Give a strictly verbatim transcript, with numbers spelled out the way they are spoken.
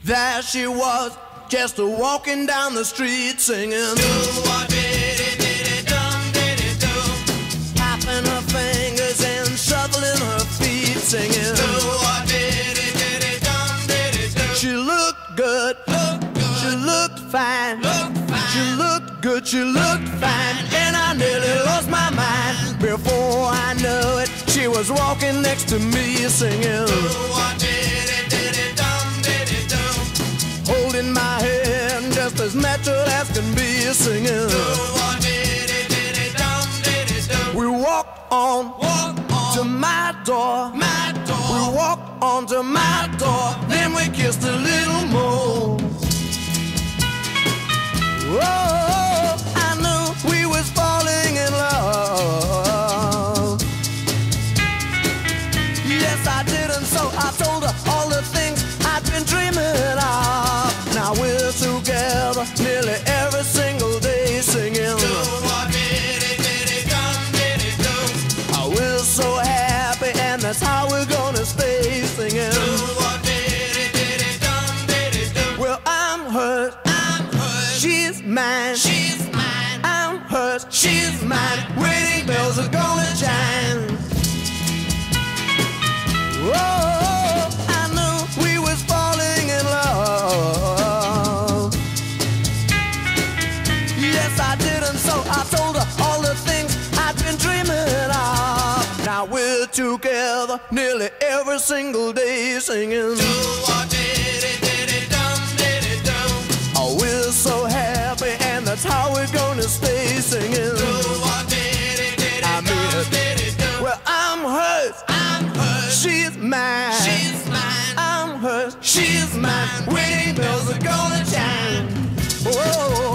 There she was, just a walking down the street singing. Tapping her fingers and shuffling her feet singing. She looked good, she looked fine, she looked good, she looked fine, and I nearly lost my mind. Before I knew it, she was walking next to me singing. Holding my hand just as natural as can be singing. We walked on, walk on to my door. my door. We walked on to my door. Then we kissed a little more. Oh, I knew we was falling in love. Yes, I did, and so I told her all the things I'd been dreaming of. Now we're together nearly every single day singing. We're so happy, and that's how we're gonna stay singing. Well, I'm hers, I'm hers. She's mine, she's mine. I'm hers, she's mine. Wedding bells are gonna chime. Whoa, I knew we was falling in love. Yes, I did, and so I told her all the things I'd been dreaming of. Now we're together nearly every single day singing. Oh, we're so happy, and that's how we're gonna stay singing. I mean it. Well, I'm hers, I'm hers. She's mine, she's mine. I'm hers, she's mine. Wedding bells are gonna chime. Whoa.